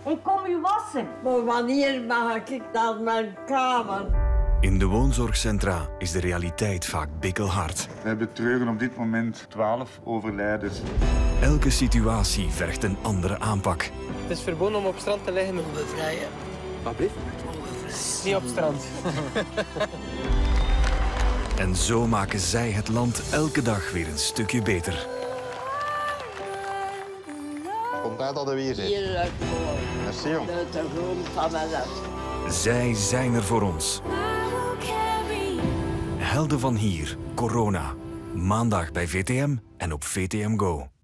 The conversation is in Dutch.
Ik kom u wassen. Maar wanneer mag ik naar mijn kamer? In de woonzorgcentra is de realiteit vaak bikkelhard. We betreuren op dit moment 12 overlijdens. Elke situatie vergt een andere aanpak. Het is verboden om op strand te liggen. Bevrijden. Wat blieft? Niet op strand. En zo maken zij het land elke dag weer een stukje beter. Komt uit dat er weer zit. Hier uit voor. Merci, jong. Uit de grond van mijn huis. Zij zijn er voor ons. Helden van hier, corona. Maandag bij VTM en op VTM Go.